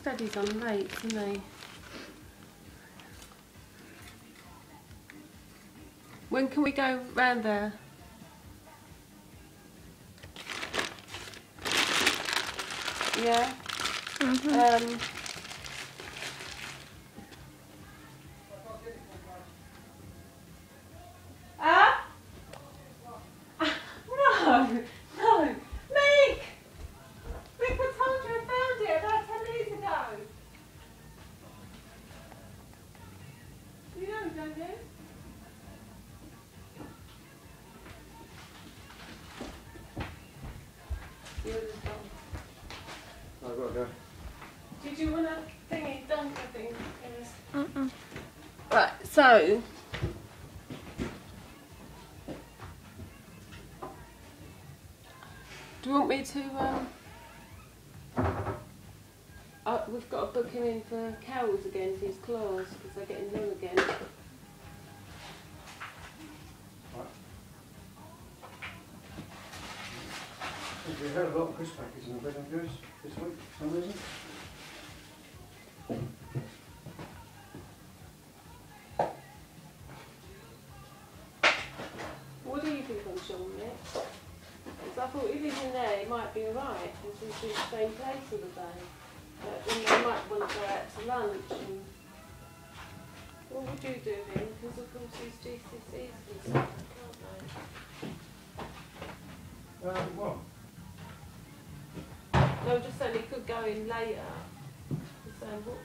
Daddy's on late, isn't he? When can we go round there? Yeah? Mm-hmm. No! No! Mick! Mick, I told you I found it about 10 minutes ago. You know, don't you? You're just gone. I've got to go. Did you want a thingy dunk, I think? Yes. Mm-mm. Right, so... Do you want me to, we've got to book him in for Cowles again for his claws, because they're getting new again. We had a lot of crisp packets in the bed and goose this week for some reason. What do you think on Sean, Nick? Because I thought if he's in there, he might be alright, because he's in the same place all the day. But then they might want to go out to lunch and... What would you do then? Because of course he's GCSEs and stuff, can't they? What? No, just saying he could go in later. Just saying,